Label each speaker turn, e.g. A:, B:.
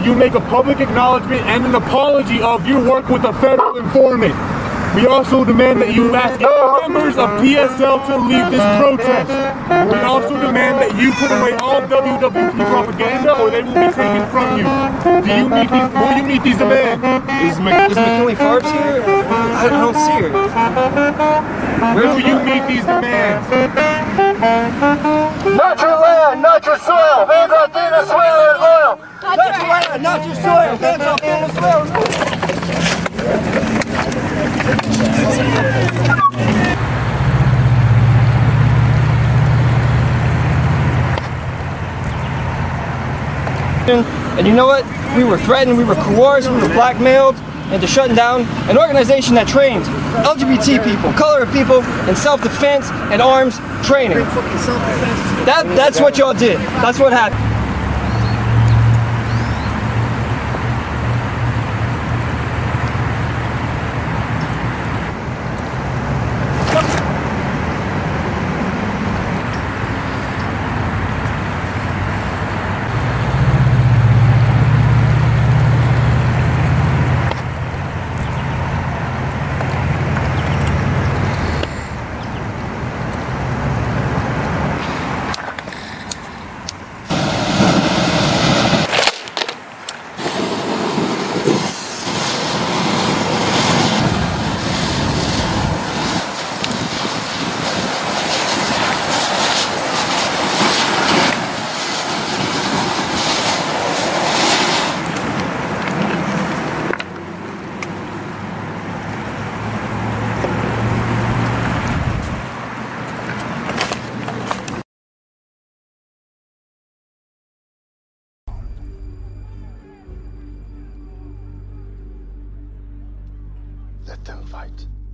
A: you make a public acknowledgement and an apology of your work with a federal informant. We also demand that you ask all members of PSL to leave this protest. We also demand that you put away all WWP propaganda or they will be taken from you. Will you meet these demands?
B: Is McKinley Farbs here? I don't see her.
A: Will you meet these demands?
C: Not your land, not your soil. Hands off Venezuelan oil.
B: Not your land, not your soil. Hands off Venezuelan oil. And you know what? We were threatened, we were coerced, we were blackmailed into shutting down an organization that trains LGBT people, colored people in self-defense and arms training. That's what y'all did. That's what happened.
C: Let them fight.